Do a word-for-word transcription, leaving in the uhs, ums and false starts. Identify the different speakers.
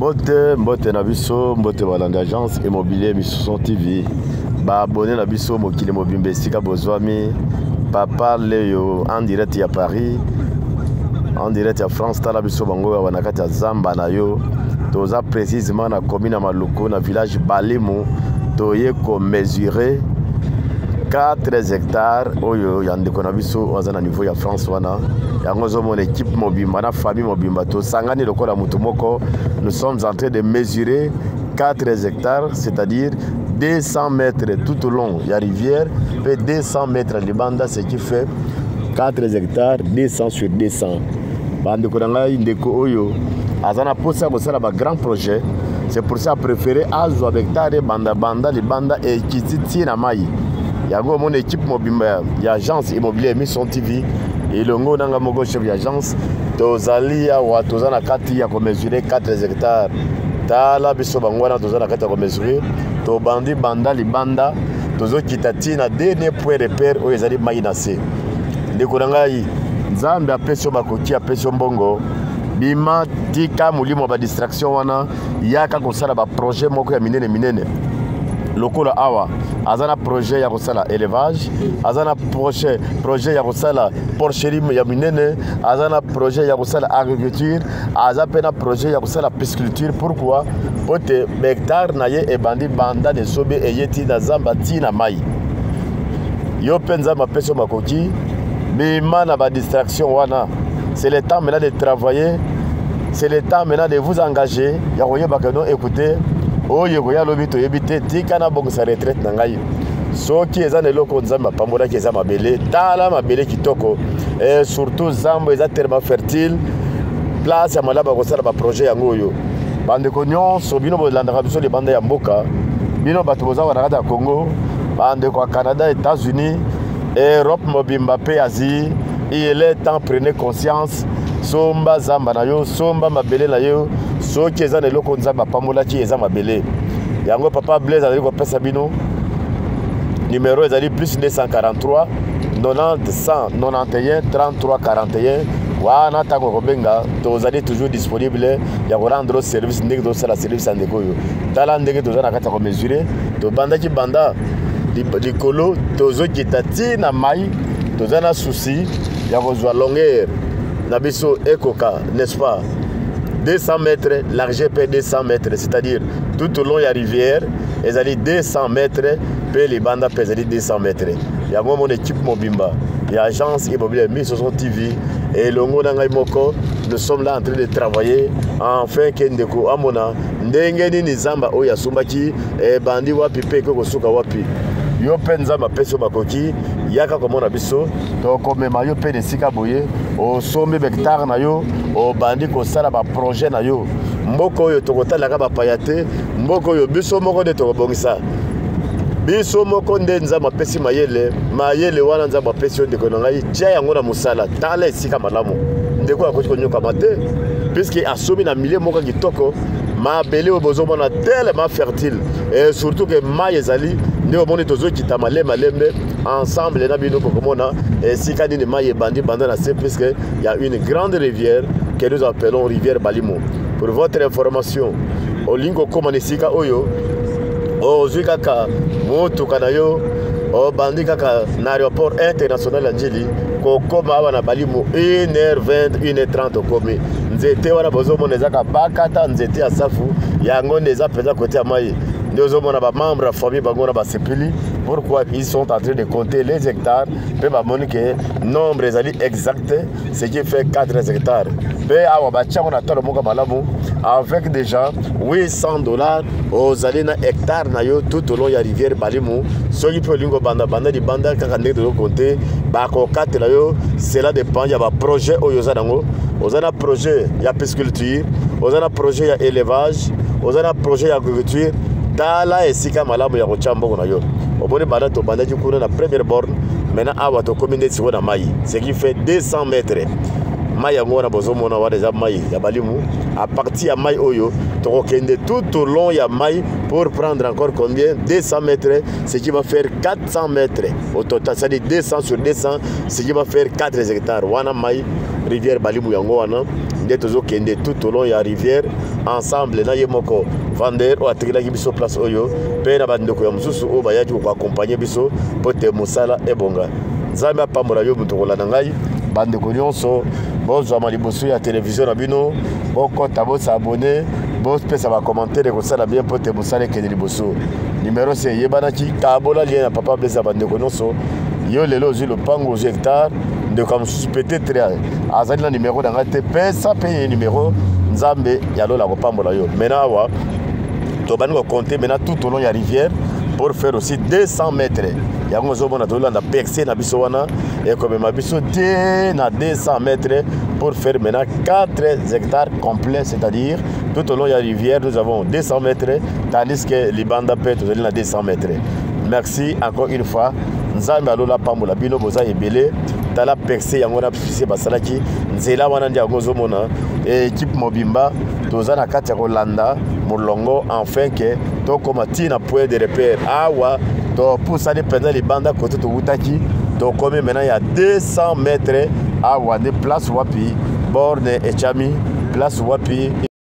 Speaker 1: Mbote, Mbote Nabiso, Mbote Balanda Agence Immobilier Misuson T V. Ba abonné Nabiso Mokile Mobimbe Sika Bozwami. Papa Léo en direct à Paris. En direct à France, Talabiso Bango Wanakati à Zamba na yo. Toza précisément na commune Maluku na village Balimo. Toye ko mesurer quatre hectares oyo yandeko na biso wazana niveau ya France wana yango zo mon équipe mobimba na famille mobimba to sangani lokola mutu moko. Nous sommes en train de mesurer quatre hectares, c'est-à-dire deux cents mètres tout au long de la rivière et deux cents mètres de banda, ce qui fait quatre hectares, deux cents sur deux cents. Bande Koranga Indeko Oyo, Azana Posa Gosala ba grand projet, c'est pour ça préféré Azo avec Tare Banda Banda, les Banda et Kiziti Namayi. Yago mon équipe mobimba, l'agence immobilière Mission T V, et le ngo nanga mogo chef d'agence, Tozalia ou Tozana Kati a mesuré quatre hectares. Tala biso bangwana Tozana Kati a mesuré, to bandi Banda, les Banda, Tozo Kitati na dernier point de repère où ils allaient maïnasser. Ndeko Nangai, Nzambe apesio bakoki apesio mbongo, bima tika mulimo ba distraction wana, yaka kosala ba projet moko ya minene minene. Lokola awa azana projet ya kosala élevage, azana projet projet ya kosala porcherie ya minene, azana projet ya kosala agriculture, azapena projet ya kosala pisciculture. Pourquoi? Pote hectare na ye e bandi banda de sobe e yeti na zamba tina mai. Yo penza ma peso makoki, bima na ba distraction wana. C'est le temps maintenant de travailler, c'est le temps maintenant de vous engager. Ya koye bakano écoutez. Oye koya lobi to yebite tika na bongo sa retraite na ngai soki eza ne loko nzamba pambola ki eza mabele tala mabele kitoko et surtout zambo eza tellement fertile place ya malaba ko sala ba projet yango yo bande ko nyonso bino bolanda biso le bande ya mboka bino bato boza wana kata Congo bande ko Canada, États-Unis, Europe mobimba pe Asie. Il est temps prenez conscience somba zamba na yo somba mabele na yo soki eza ne loko nzamba pamola ki eza mabele yango papa Blaise azali ko pesa bino numéro ezali plus deux cent quarante-trois quatre-vingt-dix cent quatre-vingt-onze trente-trois quarante et un wana tango kobenga tozali toujours disponible ya ko rendre service ndenge do sala service andeko yo tala ndenge toza na kata ko mesurer to banda ki banda likolo tozo kitati na mai toza na souci ya kozwa longueur na biso ekoka, n'est-ce pas? deux cents mètres, largeur P deux cents mètres, c'est-à-dire tout au long de la rivière, ils allaient deux cents mètres, puis les bandes pesaient deux cents mètres. Il y a mon équipe Mobimba, il y a l'agence immobilière Mission T V, et le Ngo Nangai Moko, nous sommes là en train de travailler, enfin, Kendeko Amona, Ndengeni Nizamba Oya Sumbaki, et Bandi Wapi Peko Suka Wapi. Yo penza ma peso bakoki yaka komona biso to komema yo pe de sika boye o sombe hectare na yo o bandi ko sala ba projet na yo mboko yo to kotala ka ba payate mboko yo biso moko de to bongisa biso moko ndenza ma pesi mayele mayele wana nza ba pesi de konanga tia yango na musala tala sika malamu ndeko akoti ko nyoka mate puisque asomi na milieu moko kitoko ma belle au besoin na tellement fertile et surtout que maï ezali ne au monde tozo kita malema lembe ensemble na bino kokomona et si kadine maï bandi banda na c'est puisque il y a une grande rivière que nous appelons rivière Balimo. Pour votre information au lingo komanisika oyo o zuikaka moto kanayo o bandi kaka na aéroport international Anjeli ko koma wana Balimo une heure vingt, une heure trente komi nzete wana bozo moneza ka bakata nzete ya safu yango neza peza côté ya mai ndozo mona ba membre famille bango na ba sepili. Pourquoi ils sont en train de compter les hectares pe ba monike nombre ezali exact ce qui fait quatre hectares pe awa ba tchako na tolo moka malamu avec déjà huit cents dollars aux allées na hectare na yo tout au long ya rivière Balimo soki pe lingo banda banda di banda kaka ndenge de compter ba ko quatre la yo cela dépend ya ba projet oyo za dango ozana projet ya pisciculture ozana projet ya élevage ozana projet ya agriculture tala esika malamu ya kochamba na yo obone banda to banda ki kuna na première borne maintenant awa to commune de na mai ce qui fait deux cents mètres mai yango na bozo mona wa déjà mai ya balimu à partir ya mai oyo tokokende tout au long ya mai pour prendre encore combien deux cents mètres, ce qui va faire quatre cents mètres au total, c'est-à-dire deux cents sur deux cents, ce qui va faire quatre hectares. Wana mai rivière balimu yango wana nde tozokende tout au long ya rivière ensemble na ye moko vendeur o atikilaki biso place oyo pe na bandeko ya mosusu oyo bayaki koaccompagner biso po te mosala ebonga. Nzambe apambola yo moto kolanda ngai bandeko nyonso bozwama liboso ya télévision na bino bokota bosabone bopesa bacommentaire kosala bien po te mosala ekende liboso. Numéro se yebanaki kabola lien na papa blesa bandeko nyonso yo lelo ozwi lopango ozwi hectare ndeko mosusu peut-être azali na numéro na ngai te pesa mpe ye numéro nzambe ya lola kopambola yo. Maintenant awa tobandi kocompter maintenant tout au long ya rivière pour faire aussi deux cents mètres. Yango ozomona tolanda percé na biso wana ekomema biso te na deux cents mètres pour faire maintenant quatre hectares complets, c'est-à-dire tout au long de la rivière nous avons deux cents mètres tandis que libanda peut tozali na deux cents mètres. Merci encore une fois. Nzambe alola pambola bino boza ebele tala percé yango na fisi basalaki nzela wana ndi yango ozomona équipe mobimba toza na kati ya kolanda molongo enfin que tokoma tina point de repère awa topusani mpenza libanda kote towutaki tokomi maintenant ya deux cents mètres awa nde place wapi borne echami place wapi